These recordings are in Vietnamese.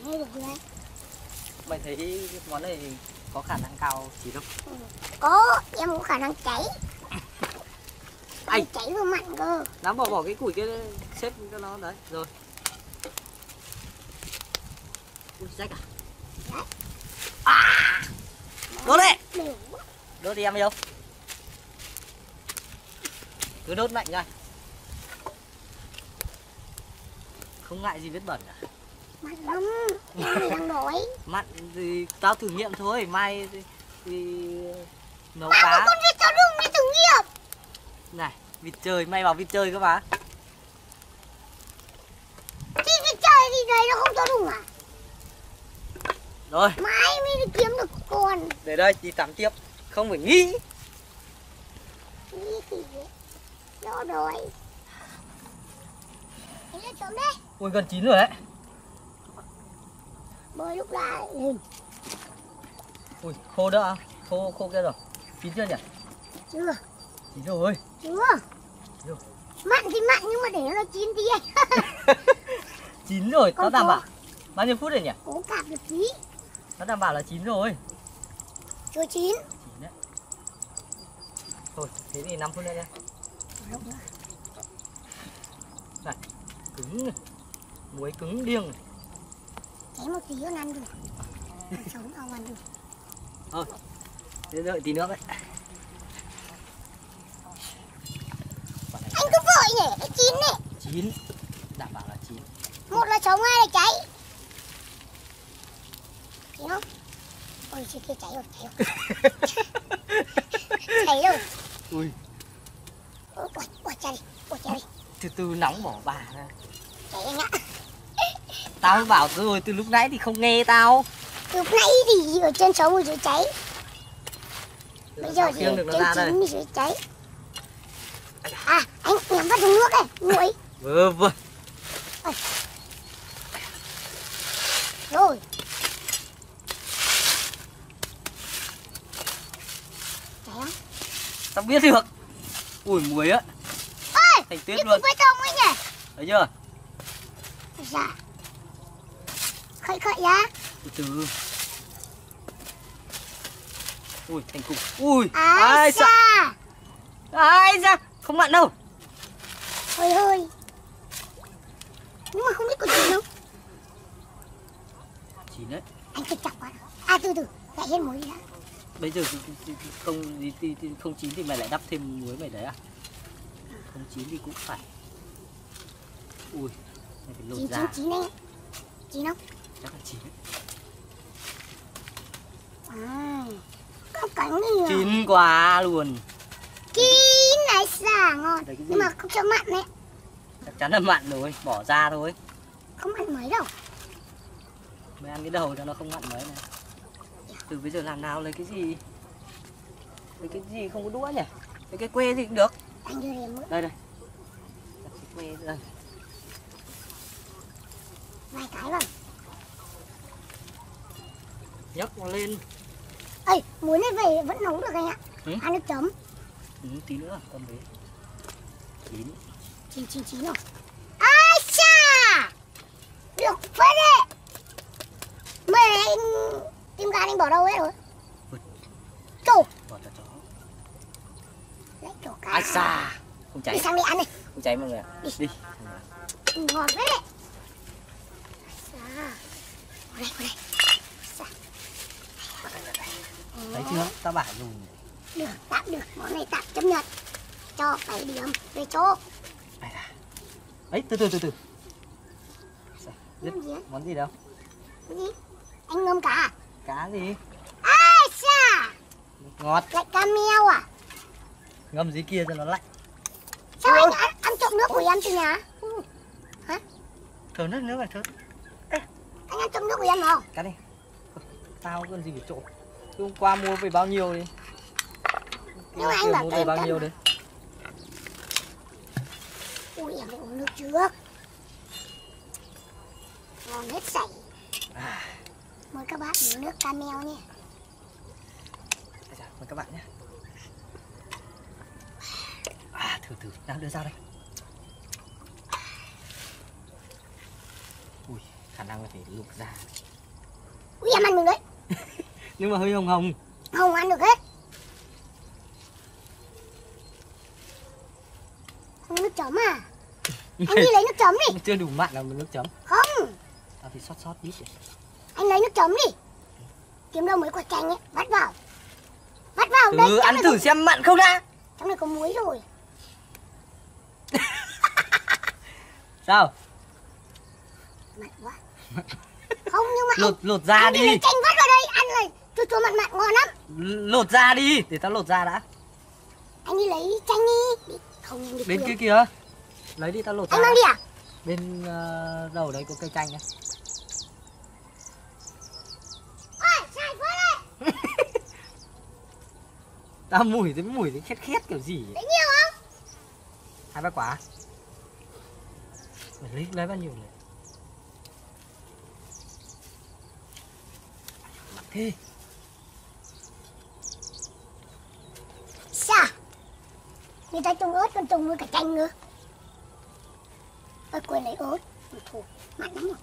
Nghe được chưa? Mày thấy cái món này có khả năng cao chỉ không? Ừ. Có, em có khả năng cháy. Anh cháy vừa mặn cơ. Nám bỏ cái củi kia xếp cho nó đấy rồi. Ui rách à? Đấy. À! Đốt đi. Đều. Đốt đi em yêu. Cứ đốt mạnh ra. Không ngại gì vết bẩn à? Mặn lắm. Em đang nói. Mặn thì tao thử nghiệm thôi, mai thì nấu Mà cá. con vịt cho đừng đi thử nghiệm. Này, vịt trời, may vào vịt trời cơ mà. Thì vịt trời thì đấy nó không cho đừng à? Rồi. Mai mới kiếm được con. Để đây, đi tắm tiếp. Không phải nghĩ. Nghĩ thì đó rồi. Thế là chấm đấy. Ui gần chín rồi đấy. Bơi lúc lại lên. Ui khô đỡ à? Khô kia rồi. Chín chưa nhỉ? Chưa. Chín rồi. Chưa. Chưa. Mặn thì mặn nhưng mà để nó chín tí. Chín rồi, Con nó đảm có. bảo. Bao nhiêu phút rồi nhỉ? Cố cạp được tí. Nó đảm bảo là chín rồi. Chưa chín. Chín đấy. Thôi, thế thì 5 phút nữa nhé. Này, cứng này. Muối cứng điêng này. Cháy một tí con ăn được. Sống không ăn được. Thôi, thế đợi tí nữa đấy. Anh cứ vội nhỉ, cái chín này. Chín, đảm bảo là chín. Một là sống, hai là cháy. Chín không? Ôi chết kia cháy rồi, cháy rồi. Cháy rồi. Ui, Ôi cháy đi, ôi cháy đi. từ từ nóng bỏ bà ra. Cháy anh ạ. Tao bảo rồi, từ lúc nãy thì không nghe tao. Lúc nãy thì ở trên sống ở dưới cháy. Bây giờ thì được nó ra trên đây. chín ở dưới cháy. À, anh nhắm bắt thùng nước này, nguội. Vâng. Rồi. Cháy không? Tao biết được. Ui muối á. Ôi, thành tuyết cái luôn. cục bê tông ấy nhỉ? Thấy chưa? Dạ. Khậy ra. Từ từ. Ui thành cục. Ui. Ai xa. xa. Ai ra. Không mặn đâu. Hơi hơi. Nhưng mà không biết có chín không? Chín đấy. Anh cứ chọc vào. À từ từ, lại hết muối đã. Bây giờ không chín thì mày lại đắp thêm muối mày đấy à? Không chín thì cũng phải. Ui, mày phải lột ra. Chín anh. Chín không? Chắc là chín. À, có cánh gì à? Chín quá luôn. Chín này xả ngon. Đấy, Nhưng mà không cho mặn đấy. Chắc chắn là mặn rồi, bỏ ra thôi. Không mặn mấy đâu. Mày ăn cái đầu cho nó không mặn mấy này. Từ bây giờ làm nào lấy cái gì? Lấy cái gì không có đũa nhỉ? Lấy cái que gì cũng được. Anh đưa em mượn. Đây đây. Đặt cái que đây. Vài cái vào. Nhấc nó lên. Ê, muối này về vẫn nấu được anh ạ. Ừ? Ăn nước chấm. Ừ, tí nữa con đấy. Chín rồi. Ai cha. Được phết đấy. Mày anh tim gan anh bỏ đâu hết rồi? Chủ. Bỏ cho chó. Lấy chỗ cá. Ai xa. Không cháy. Đi sang đi ăn đi. Không cháy mọi người ạ. Đi. Ngọt đấy. Xa. Vào đây. Xa. Thấy chưa? Tao bảo dùng. Được, tạm được. Món này tạm chấp nhận. Cho cái điểm về chỗ. Ấy, từ từ. Món gì? Món gì đâu? Cái gì? Anh ngâm cá à? Cá gì? Ai xa. Ngọt. Lại cá meo à? Ngâm dưới kia cho nó lạnh. Sao anh ăn trộm nước của em từ nhà? Hả? Thở nước này thở. Anh ăn trộm nước của em không? Cá đi. Tao cần gì phải trộn. Hôm qua mua về bao nhiêu đi? Nhưng mà anh bảo mua cho về em bao cân nhiêu mà. đấy? Ui em phải uống nước trước. Ngon hết sảy. Mời các bạn uống nước camel nhé. Mời các bạn nhé. Thử đang đưa ra đây. Ui Khả năng là phải luộc ra. Ui em ăn được đấy. Nhưng mà hơi hồng hồng. Không ăn được hết. Không có nước chấm à? Anh đi lấy nước chấm đi. Chưa đủ mặn là nước chấm. Không. Tao thì sót ít. Anh lấy nước chấm đi. Kiếm đâu mấy quả chanh ấy, vắt vào. Vắt vào đây. Ăn thử xem mặn không đã. Trong này có muối rồi. Sao? Mặn quá. Không nhưng mà Lột ra anh đi. lấy chanh vắt vào đây, ăn này chua mặn mặn ngon lắm. Lột ra đi, để tao lột ra đã. Anh đi lấy chanh đi. Không được. Bên kia kìa. Lấy đi tao lột ra. Anh mang đi à? Bên đầu đấy có cây chanh này. Ôi, sai quá đấy. Tao mùi thấy khét khét kiểu gì. Lấy nhiều không? 2-3 quả. Mày lấy bao nhiêu này? Nặng thế. Sao? Người ta trồng ớt còn trồng với cả chanh nữa. Ôi quên lấy ớt. Thôi, mặn lắm rồi.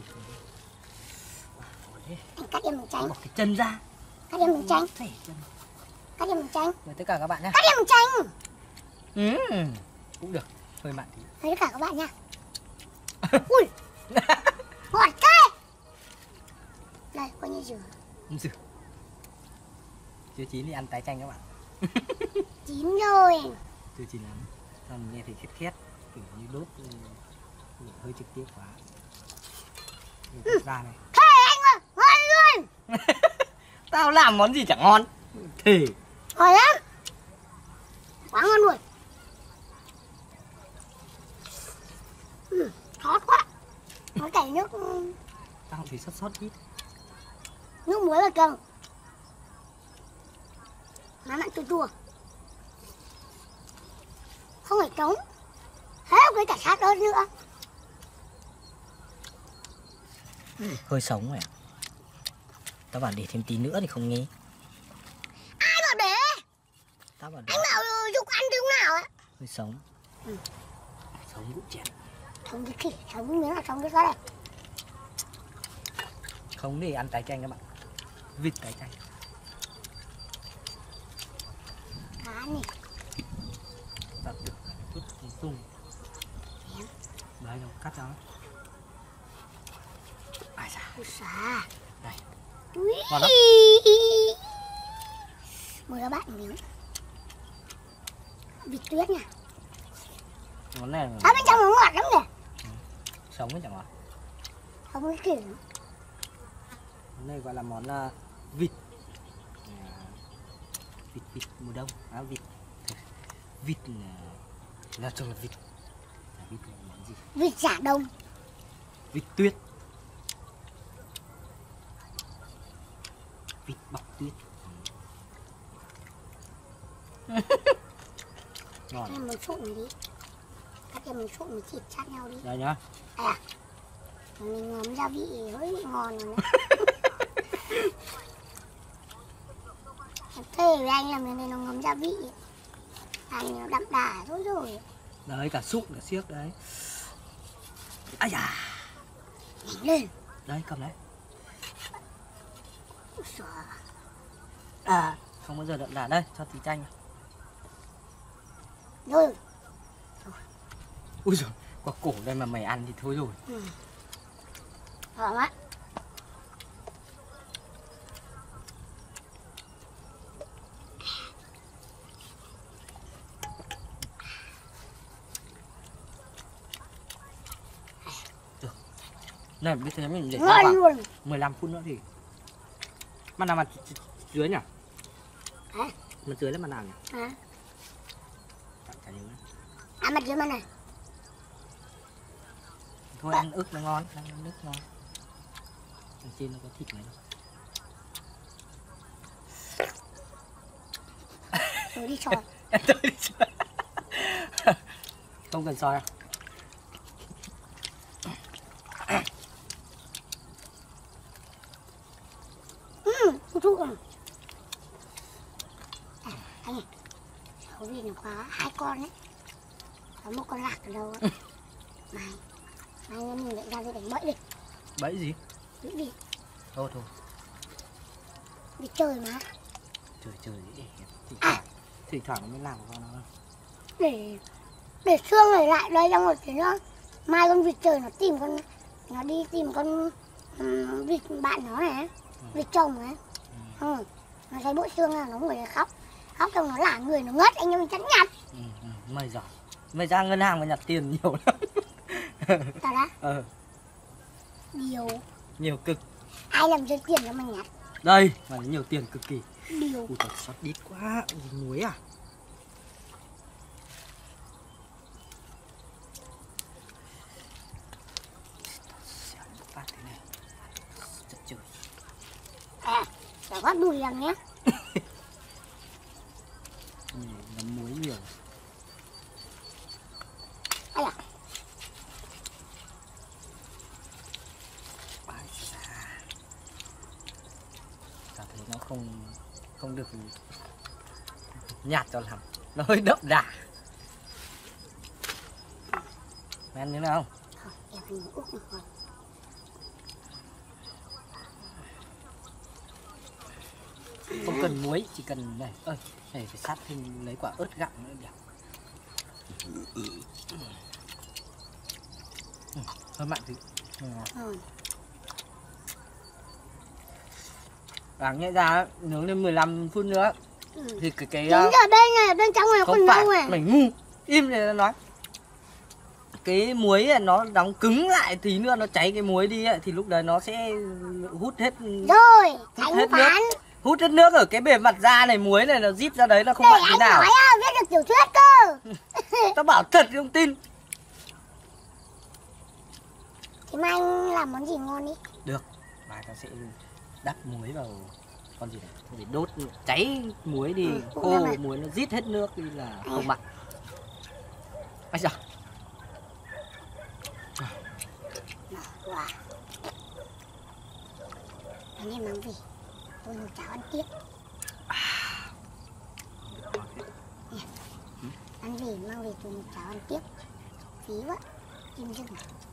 Anh cắt em miếng chanh. Bỏ cái chân ra. Cắt em miếng chanh. Chân. Cắt em miếng chanh. Mời tất cả các bạn nhé. Cắt em miếng chanh. Cũng được. Hơi mặn tí. Mời tất cả các bạn nha. Ui. Ngọt thế. Đây, coi như rửa. Rửa. Chưa chín thì ăn tái chanh các bạn. Chín rồi. Chưa chín lắm. Còn nghe thấy khét khét. Kiểu như đốt hơi trực tiếp quá. Ra này. Thế anh ơi, ngon luôn. Tao làm món gì chẳng ngon. Thì Ngon lắm. Quá ngon luôn. Thót quá. Nó chảy nước. Tao thì sót ít. Nước muối vào cơm. Nó mặn chua chua. Không phải trống. Hết với cả sát ớt nữa. Hơi sống này. Tao bảo để thêm tí nữa thì không nghe. Ai bảo để? Tao bảo để. Anh bảo Dục ăn từ lúc nào á? Hơi sống. Sống cũng chén. Sống cái khỉ, sống miếng là sống cái đó đây. Không để ăn tái chanh các bạn. Vịt tái chanh. Cá này. Tao được chút tung. Đấy rồi, cắt cho nó. Ai da. Ui xà. Đây. Ui. Ngon lắm. Mời các bạn một miếng. Vịt tuyết nha. Món này Ở bên trong nó ngọt lắm kìa. sống ấy chẳng ngọt. Không cái kiểu. Món này gọi là món vịt. Vịt mùa đông. Vịt là chung là vịt. Vịt là món gì? Vịt giả đông. Vịt tuyết. Vịt bọc tuyết. Ngon. Cắt em một sụn này đi. Cắt em một sụn một thịt sát nhau đi. Đây nhá. À. Mình ngấm gia vị hơi bị ngon rồi đấy. Thế với anh làm này nó ngấm gia vị. Anh nó đậm đà thôi rồi. Đấy cả sụn cả xiếc đấy. Ai da. Nhanh lên. Đây cầm đấy. À. Không bao giờ đậm đà đây, cho tí chanh. Rồi. Ui giời, quả cổ đây mà mày ăn thì thôi rồi. Ngon quá. Này bây giờ mình để Ngon khoảng luôn. 15 phút nữa thì mặt nào mặt dưới nhỉ? Hả? Mặt dưới là mặt nào nhỉ? Hả? Chả nhớ. À mặt dưới mặt này. Thôi ăn ức nó ngon, ăn ức ngon. Đằng trên nó có thịt này đâu. Tôi đi soi. Tôi đi soi. Không cần soi đâu. Chua rồi. À, anh này. Cháu vì nó có 2 con đấy. Có một con lạc ở đâu á. Mai mình lại ra đây đánh bẫy đi. Bẫy gì? Bẫy vịt. Thôi thôi. Vịt trời mà. Trời À. thỉnh thoảng nó mới làm con nó. Để xương này lại đây trong một tí nữa. Mai con vịt trời nó tìm con, nó đi tìm con vịt bạn nó này, vịt chồng ấy. Nó thấy bộ xương là nó ngồi đấy khóc, khóc xong nó lả người nó ngất, anh em mình chắn nhặt. Mày giỏi. Mày ra ngân hàng mà nhặt tiền nhiều lắm. Tao đã. Nhiều cực. Ai làm rơi tiền cho mày nhặt? Đây, mà nhiều tiền cực kỳ. Điều. Ui trời, sót đít quá. Muối à? Phát thế này. Trời trời. Chả có đùi làm nhé. Ngấm muối nhiều. Ai à? Cảm thấy nó không được nhạt cho lắm, nó hơi đậm đà. Ăn thế nào? Không, em phải úp được rồi. Không cần muối, chỉ cần này. Ơi, này phải sát thêm lấy quả ớt gặm nữa đẹp. Hơi mặn tí. Đáng nhẽ ra nướng lên 15 phút nữa thì cái Đúng rồi, bên trong này không còn phải đâu này. mày ngu, im để nói. Cái muối này nó đóng cứng lại tí nữa nó cháy cái muối đi ấy, thì lúc đấy nó sẽ hút hết. Rồi, hút anh hết phán. nước, hút hết nước ở cái bề mặt da này, muối này nó díp ra đấy, nó không mặn tí nào. Để anh nói viết được tiểu thuyết cơ. Tao bảo thật không tin. Thì mai anh làm món gì ngon đi? Được, mai tao sẽ đắp muối vào con gì này để đốt cháy muối đi, khô muối nó rít hết nước đi là không mặn. Ây da. Wow. Anh em mang về, tôi nấu cháo ăn tiếp. Ăn về mang về tôi nấu cháo ăn tiếp. Phí quá, chim rừng.